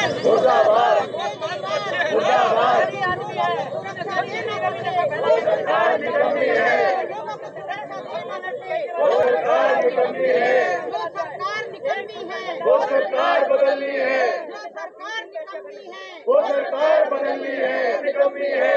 मुर्दाबाद मुर्दाबाद सरकार निकम्मी है, वो सरकार निकम्मी है, वो सरकार बदलनी है, वो सरकार बदलनी है, निकम्मी है।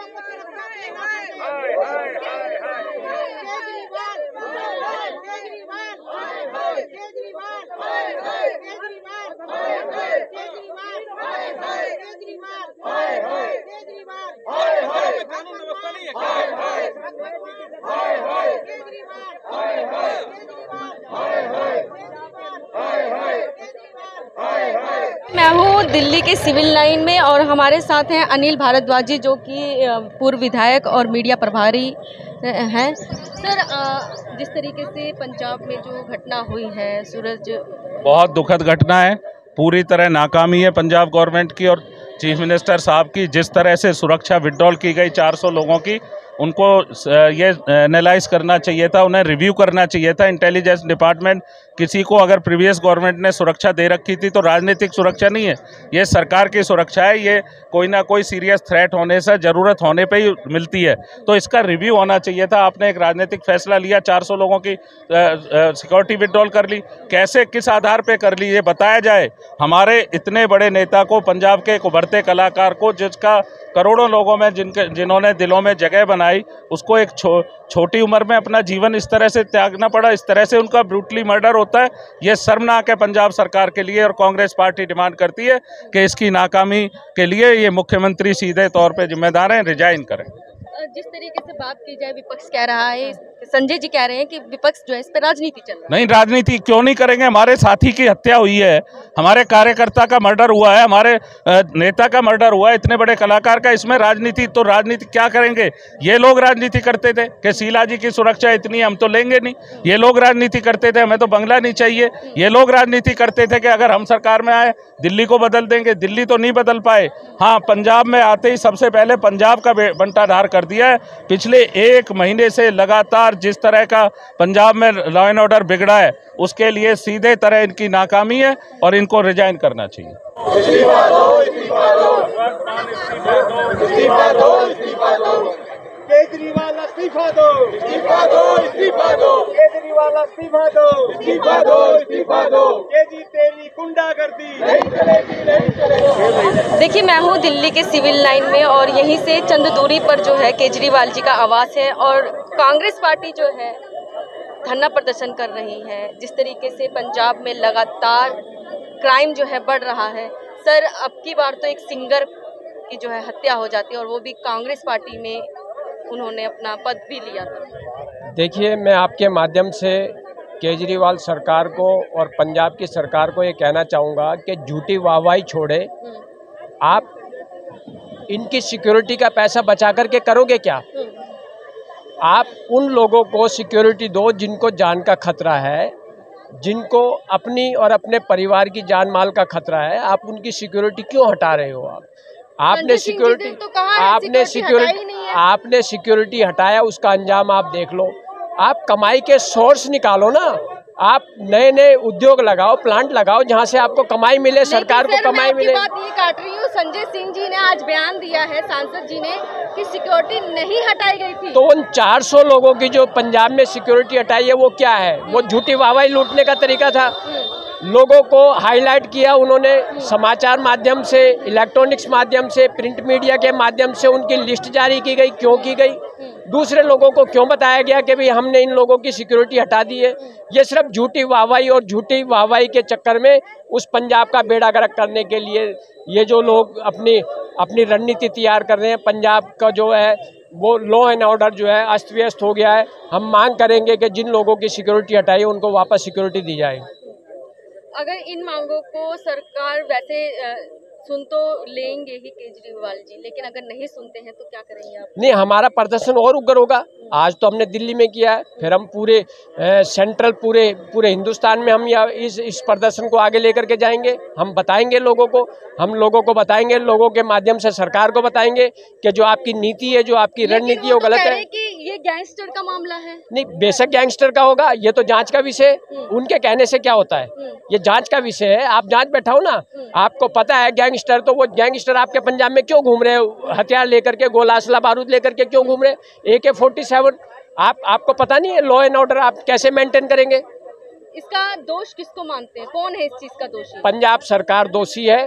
मैं हूँ दिल्ली के सिविल लाइन में और हमारे साथ हैं अनिल भारद्वाज जी, जो कि पूर्व विधायक और मीडिया प्रभारी हैं। सर, जिस तरीके से पंजाब में जो घटना हुई है, सूरज, बहुत दुखद घटना है। पूरी तरह नाकामी है पंजाब गवर्नमेंट की और चीफ मिनिस्टर साहब की। जिस तरह से सुरक्षा विड्रॉल की गई 400 लोगों की, उनको ये एनालाइज करना चाहिए था, उन्हें रिव्यू करना चाहिए था। इंटेलिजेंस डिपार्टमेंट, किसी को अगर प्रीवियस गवर्नमेंट ने सुरक्षा दे रखी थी तो राजनीतिक सुरक्षा नहीं है, ये सरकार की सुरक्षा है। ये कोई ना कोई सीरियस थ्रेट होने से, ज़रूरत होने पे ही मिलती है, तो इसका रिव्यू होना चाहिए था। आपने एक राजनीतिक फैसला लिया, 400 लोगों की सिक्योरिटी विड्रॉल कर ली। कैसे, किस आधार पर कर ली, ये बताया जाए। हमारे इतने बड़े नेता को, पंजाब के एक उभरते कलाकार को, जिसका करोड़ों लोगों में जिन्होंने दिलों में जगह बनाई, उसको एक छोटी उम्र में अपना जीवन इस तरह से त्यागना पड़ा, इस तरह से उनका ब्रूटली मर्डर होता है। ये शर्मनाक है पंजाब सरकार के लिए। और कांग्रेस पार्टी डिमांड करती है कि इसकी नाकामी के लिए ये मुख्यमंत्री सीधे तौर पे जिम्मेदार हैं, रिजाइन करें। जिस तरीके से बात की जाए, विपक्ष कह रहा है, संजय जी कह रहे हैं कि विपक्ष जो है इस पर राजनीति चल रहा है। नहीं, राजनीति क्यों नहीं करेंगे? हमारे साथी की हत्या हुई है, हमारे कार्यकर्ता का मर्डर हुआ है, हमारे नेता का मर्डर हुआ है, इतने बड़े कलाकार का। इसमें राजनीति, तो राजनीति क्या करेंगे? ये लोग राजनीति करते थे कि शीला जी की सुरक्षा इतनी, हम तो लेंगे नहीं। ये लोग राजनीति करते थे, हमें तो बंगला नहीं चाहिए। ये लोग राजनीति करते थे कि अगर हम सरकार में आए दिल्ली को बदल देंगे। दिल्ली तो नहीं बदल पाए। हाँ, पंजाब में आते ही सबसे पहले पंजाब का बंटाधार कर दिया है। पिछले 1 महीने से लगातार जिस तरह का पंजाब में लॉ एंड ऑर्डर बिगड़ा है, उसके लिए सीधे तरह इनकी नाकामी है और इनको रिजाइन करना चाहिए। इस्तीफा दो, इस्तीफा दो, इस्तीफा दो, इस्तीफा दो, केजरीवाल इस्तीफा दो, इस्तीफा दो, इस्तीफा दो, केजरीवाल इस्तीफा दो, इस्तीफा दो, इस्तीफा दो, ये जी तेरी गुंडागर्दी नहीं चलेगी, नहीं चलेगी। देखिए, मैं हूँ दिल्ली के सिविल लाइन में और यहीं से चंद दूरी पर जो है केजरीवाल जी का आवास है और कांग्रेस पार्टी जो है धरना प्रदर्शन कर रही है। जिस तरीके से पंजाब में लगातार क्राइम जो है बढ़ रहा है। सर, अब की बार तो एक सिंगर की जो है हत्या हो जाती है और वो भी कांग्रेस पार्टी में उन्होंने अपना पद भी लिया था। देखिए, मैं आपके माध्यम से केजरीवाल सरकार को और पंजाब की सरकार को ये कहना चाहूँगा कि झूठी वाहवाही छोड़े। आप इनकी सिक्योरिटी का पैसा बचा करके करोगे क्या? आप उन लोगों को सिक्योरिटी दो जिनको जान का खतरा है, जिनको अपनी और अपने परिवार की जान माल का खतरा है। आप उनकी सिक्योरिटी क्यों हटा रहे हो? आपने सिक्योरिटी हटाया, उसका अंजाम आप देख लो। आप कमाई के सोर्स निकालो ना। आप नए नए उद्योग लगाओ, प्लांट लगाओ, जहां से आपको कमाई मिले, सरकार को कमाई मिले। बात ये काट रही हूँ, संजय सिंह जी ने आज बयान दिया है, सांसद जी ने, कि सिक्योरिटी नहीं हटाई गई थी। तो उन 400 लोगों की जो पंजाब में सिक्योरिटी हटाई है वो क्या है? वो झूठी वाहवाही लूटने का तरीका था। लोगों को हाईलाइट किया उन्होंने, समाचार माध्यम से, इलेक्ट्रॉनिक्स माध्यम से, प्रिंट मीडिया के माध्यम से उनकी लिस्ट जारी की गई। क्यों की गई? दूसरे लोगों को क्यों बताया गया कि भाई हमने इन लोगों की सिक्योरिटी हटा दी है? ये सिर्फ झूठी वाहवाही और झूठी वाहवाही के चक्कर में उस पंजाब का बेड़ा गर्क करने के लिए ये जो लोग अपनी रणनीति तैयार कर रहे हैं। पंजाब का जो है वो लॉ एंड ऑर्डर जो है अस्त व्यस्त हो गया है। हम मांग करेंगे कि जिन लोगों की सिक्योरिटी हटाई है उनको वापस सिक्योरिटी दी जाए। अगर इन मांगों को सरकार वैसे सुन तो लेंगे ही केजरीवाल जी, लेकिन अगर नहीं सुनते हैं तो क्या करेंगे आप? नहीं, हमारा प्रदर्शन और उग्र होगा। आज तो हमने दिल्ली में किया है, फिर हम पूरे सेंट्रल पूरे हिंदुस्तान में हम इस प्रदर्शन को आगे लेकर के जाएंगे। हम बताएंगे लोगों को, बताएंगे, लोगों के माध्यम से सरकार को बताएंगे कि जो आपकी नीति है, जो आपकी रणनीति है वो गलत है। कि ये गैंगस्टर का मामला है। नहीं, बेशक गैंगस्टर का होगा, ये तो जांच का विषय है। उनके कहने से क्या होता है, ये जांच का विषय है। आप जांच बैठाओ ना, आपको पता है गैंगस्टर, तो वो गैंगस्टर आपके पंजाब में क्यों घूम रहे हो, हथियार लेकर के, गोला असला बारूद लेकर के क्यों घूम रहे हैं, AK-47? आपको पता नहीं है लॉ एंड ऑर्डर आप कैसे मेंटेन करेंगे? इसका दोष किसको मानते हैं, कौन है इस चीज का दोषी? पंजाब सरकार दोषी है,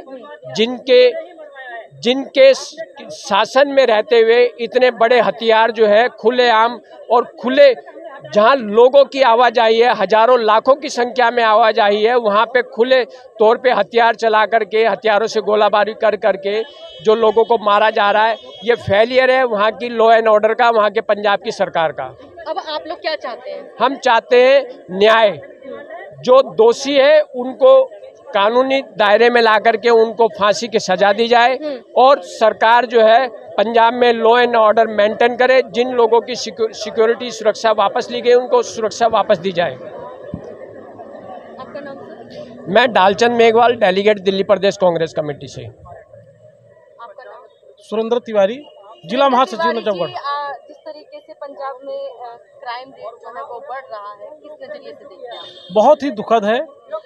जिनके शासन में रहते हुए इतने बड़े हथियार जो है खुलेआम और खुले, जहां लोगों की आवाजाही है, हजारों लाखों की संख्या में आवाजाही है, वहां पे खुले तौर पे हथियार चला करके, हथियारों से गोलाबारी कर करके जो लोगों को मारा जा रहा है, ये फेलियर है वहां की लॉ एंड ऑर्डर का, वहां के पंजाब की सरकार का। अब आप लोग क्या चाहते हैं? हम चाहते हैं न्याय, जो दोषी है उनको कानूनी दायरे में ला करके उनको फांसी की सजा दी जाए, और सरकार जो है पंजाब में लॉ एंड ऑर्डर मेंटेन करे। जिन लोगों की सिक्योरिटी सुरक्षा वापस ली गई उनको सुरक्षा वापस दी जाए। आपका नाम सर? मैं डालचंद मेघवाल, डेलीगेट दिल्ली प्रदेश कांग्रेस कमेटी से। आपका नाम? सुरेंद्र तिवारी, जिला महासचिव नजफगढ़। जिस तरीके से पंजाब में क्राइम रेट जो है वो बढ़ रहा है, किस नजरिए से देखते हैं आप? बहुत ही दुखद है।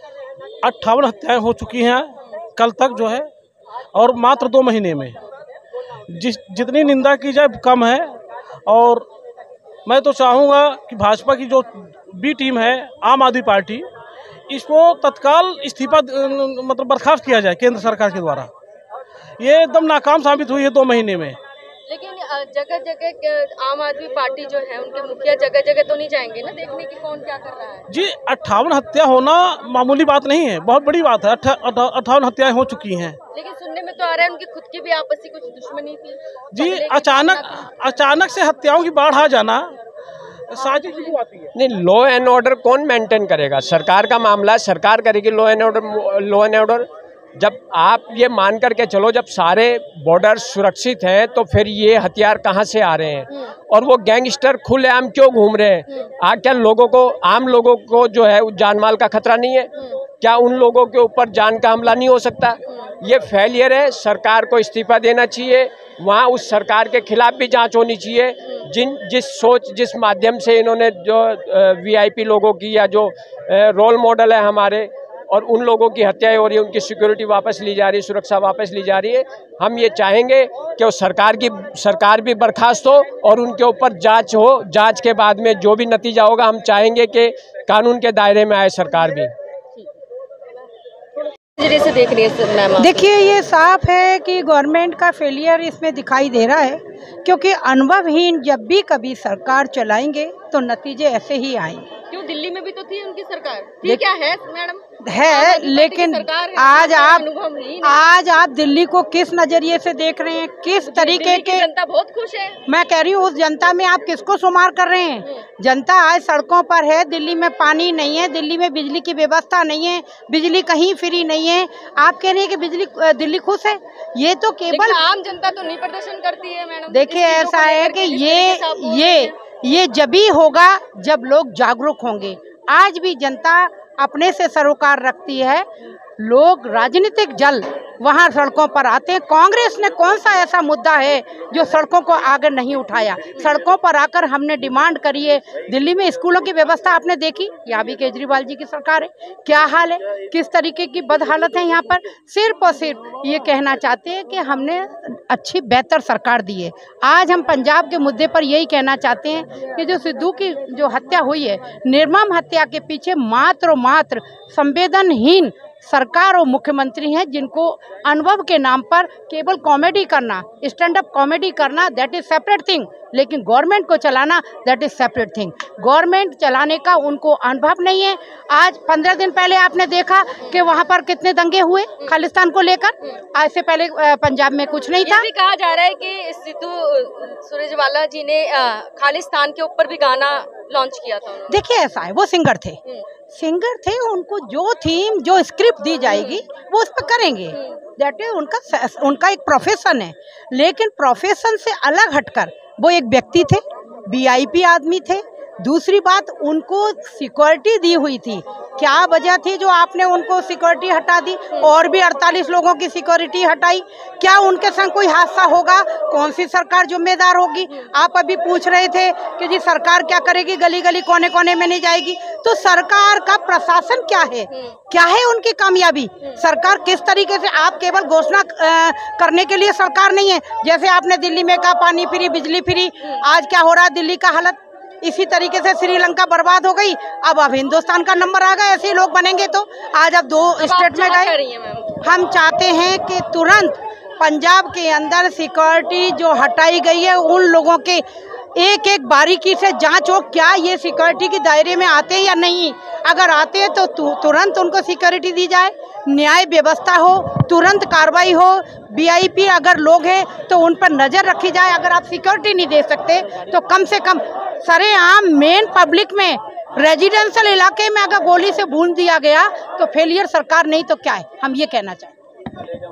58 हत्याएं हो चुकी हैं कल तक जो है, और मात्र 2 महीने में। जितनी निंदा की जाए कम है। और मैं तो चाहूँगा कि भाजपा की जो बी टीम है, आम आदमी पार्टी, इसको तत्काल इस्तीफा मतलब बर्खास्त किया जाए केंद्र सरकार के द्वारा। ये एकदम नाकाम साबित हुई है 2 महीने में। लेकिन जगह जगह आम आदमी पार्टी जो है उनके मुखिया जगह जगह तो नहीं जाएंगे ना देखने की कौन क्या कर रहा है? जी, 58 हत्या होना मामूली बात नहीं है, बहुत बड़ी बात है। 58 हत्याएं हो चुकी हैं। लेकिन सुनने में तो आ रहा है उनकी खुद की भी आपसी कुछ दुश्मनी थी जी। अचानक से हत्याओं की बाढ़ आ जाना साजिश क्यों आती है? नहीं, लॉ एंड ऑर्डर कौन मेंटेन करेगा? सरकार का मामला, सरकार करेगी लॉ एंड ऑर्डर। जब आप ये मान करके चलो, जब सारे बॉर्डर सुरक्षित हैं तो फिर ये हथियार कहाँ से आ रहे हैं, और वो गैंगस्टर खुलेआम क्यों घूम रहे हैं? क्या आम लोगों को जो है जान माल का खतरा नहीं है? क्या उन लोगों के ऊपर जान का हमला नहीं हो सकता? ये फेलियर है। सरकार को इस्तीफा देना चाहिए, वहाँ उस सरकार के खिलाफ भी जांच होनी चाहिए। जिस माध्यम से इन्होंने जो VIP लोगों की, या जो रोल मॉडल है हमारे, और उन लोगों की हत्याएं हो रही है, उनकी सिक्योरिटी वापस ली जा रही है, सुरक्षा वापस ली जा रही है। हम ये चाहेंगे कि सरकार भी बर्खास्त हो और उनके ऊपर जांच हो। जांच के बाद में जो भी नतीजा होगा, हम चाहेंगे कि कानून के दायरे में आए सरकार भी। से देख रही है देखिए, ये साफ है कि गवर्नमेंट का फेलियर इसमें दिखाई दे रहा है, क्योंकि अनुभवहीन जब भी कभी सरकार चलाएंगे तो नतीजे ऐसे ही आएंगे। क्यों, दिल्ली में भी तो थी उनकी सरकार, थी क्या है मैडम? है, लेकिन आज आप दिल्ली को किस नजरिए से देख रहे हैं, किस तरीके के? जनता बहुत खुश है। मैं कह रही हूँ, उस जनता में आप किसको शुमार कर रहे हैं? जनता आज सड़कों पर है। दिल्ली में पानी नहीं है, दिल्ली में बिजली की व्यवस्था नहीं है, बिजली कहीं फ्री नहीं है। आप कह रहे हैं कि दिल्ली खुश है? ये तो केवल आम जनता तो नहीं प्रदर्शन करती है मैडम। देखिए, ऐसा है कि ये जब भी होगा जब लोग जागरूक होंगे। आज भी जनता अपने से सरोकार रखती है। लोग राजनीतिक जल वहाँ सड़कों पर आते हैं। कांग्रेस ने कौन सा ऐसा मुद्दा है जो सड़कों को आगे नहीं उठाया? सड़कों पर आकर हमने डिमांड करी है। दिल्ली में स्कूलों की व्यवस्था आपने देखी, यहाँ भी केजरीवाल जी की सरकार है। क्या हाल है, किस तरीके की बदहालत है यहाँ पर। सिर्फ और सिर्फ ये कहना चाहते हैं कि हमने अच्छी बेहतर सरकार दी है। आज हम पंजाब के मुद्दे पर यही कहना चाहते हैं कि जो सिद्धू की जो हत्या हुई है, निर्मम हत्या के पीछे मात्र संवेदनहीन सरकार और मुख्यमंत्री हैं, जिनको अनुभव के नाम पर केवल कॉमेडी करना, स्टैंड अप कॉमेडी करना, दैट इज सेपरेट थिंग, लेकिन गवर्नमेंट को चलाना that is separate thing. Government चलाने का उनको अनुभव नहीं है। आज 15 दिन पहले आपने देखा कि वहाँ पर कितने दंगे हुए खालिस्तान को लेकर। आज से पहले पंजाब में कुछ नहीं था। ये भी कहा जा रहा है कि सिद्धू सुरजेवाला जी ने खालिस्तान के ऊपर भी गाना लॉन्च किया था उन्होंने। देखिए ऐसा है, वो सिंगर थे, उनको जो थीम जो स्क्रिप्ट दी जाएगी वो उस पर करेंगे। दैट इज उनका एक प्रोफेशन है, लेकिन प्रोफेशन से अलग हटकर वो एक व्यक्ति थे, वीआईपी आदमी थे। दूसरी बात, उनको सिक्योरिटी दी हुई थी, क्या वजह थी जो आपने उनको सिक्योरिटी हटा दी और भी 48 लोगों की सिक्योरिटी हटाई? क्या उनके संग कोई हादसा होगा? कौन सी सरकार जिम्मेदार होगी? आप अभी पूछ रहे थे कि जी सरकार क्या करेगी, गली गली कोने कोने में नहीं जाएगी। तो सरकार का प्रशासन क्या है उनकी कामयाबी? सरकार किस तरीके से, आप केवल घोषणा करने के लिए सरकार नहीं है। जैसे आपने दिल्ली में कहा पानी फ्री, बिजली फ्री, आज क्या हो रहा है दिल्ली का हालत? इसी तरीके से श्रीलंका बर्बाद हो गई, अब हिंदुस्तान का नंबर आ गया। ऐसे लोग बनेंगे तो आज अब 2 स्टेट में गए। हम चाहते हैं कि तुरंत पंजाब के अंदर सिक्योरिटी जो हटाई गई है, उन लोगों के एक एक बारीकी से जांच हो, क्या ये सिक्योरिटी के दायरे में आते हैं या नहीं। अगर आते हैं तो तुरंत उनको सिक्योरिटी दी जाए, न्याय व्यवस्था हो, तुरंत कार्रवाई हो। वीआईपी अगर लोग हैं तो उन पर नज़र रखी जाए। अगर आप सिक्योरिटी नहीं दे सकते तो कम से कम सरेआम मेन पब्लिक में, रेजिडेंशियल इलाके में अगर गोली से भून दिया गया तो फेलियर सरकार नहीं तो क्या है, हम ये कहना चाहें।